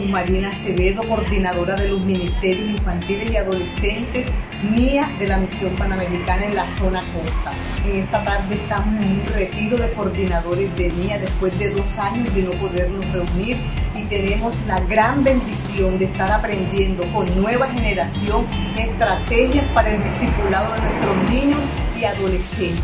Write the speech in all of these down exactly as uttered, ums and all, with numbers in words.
Marina Acevedo, coordinadora de los ministerios infantiles y adolescentes M I A de la Misión Panamericana en la zona costa. En esta tarde estamos en un retiro de coordinadores de M I A después de dos años de no podernos reunir y tenemos la gran bendición de estar aprendiendo con nueva generación estrategias para el discipulado de nuestros niños y adolescentes.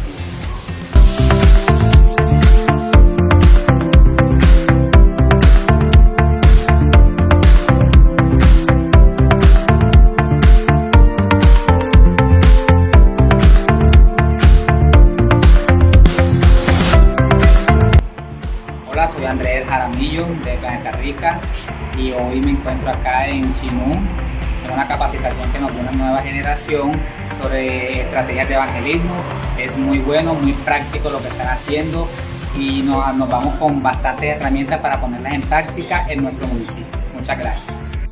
Hola, soy Andrés Jaramillo de Planeta Rica y hoy me encuentro acá en Chinú en una capacitación que nos dio una nueva generación sobre estrategias de evangelismo. Es muy bueno, muy práctico lo que están haciendo y nos, nos vamos con bastantes herramientas para ponerlas en práctica en nuestro municipio. Muchas gracias.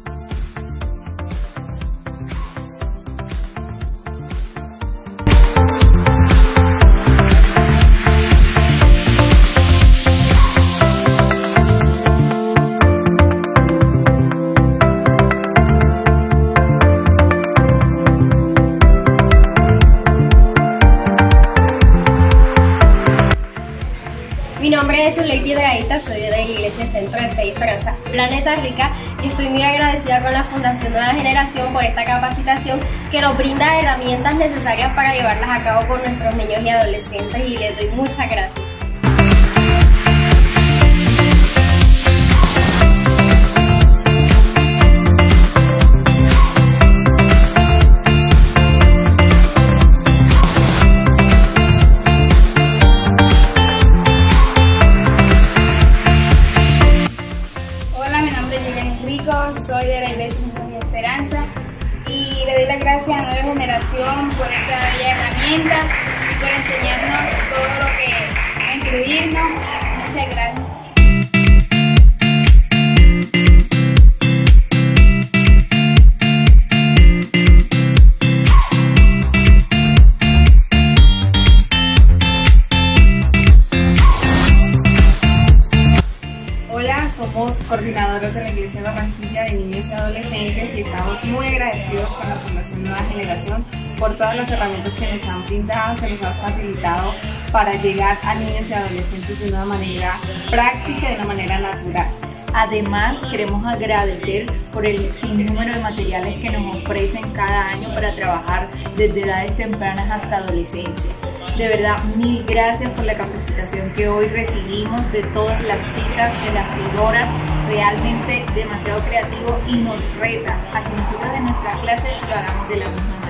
Mi nombre es Zuley Piedrahita, soy de la Iglesia Centro de Fe y Esperanza Planeta Rica y estoy muy agradecida con la Fundación Nueva Generación por esta capacitación que nos brinda herramientas necesarias para llevarlas a cabo con nuestros niños y adolescentes y les doy muchas gracias. Soy de la Iglesia Centro de Esperanza y le doy las gracias a Nueva Generación por esta bella herramienta y por enseñarnos todo lo que, a instruirnos. Muchas gracias. Somos coordinadores de la Iglesia de Barranquilla de niños y adolescentes y estamos muy agradecidos con la Fundación Nueva Generación por todas las herramientas que nos han brindado, que nos han facilitado para llegar a niños y adolescentes de una manera práctica y de una manera natural. Además, queremos agradecer por el sinnúmero de materiales que nos ofrecen cada año para trabajar desde edades tempranas hasta adolescencia. De verdad, mil gracias por la capacitación que hoy recibimos de todas las chicas, de las tutoras, realmente demasiado creativo y nos reta a que nosotros en nuestra clase lo hagamos de la misma manera.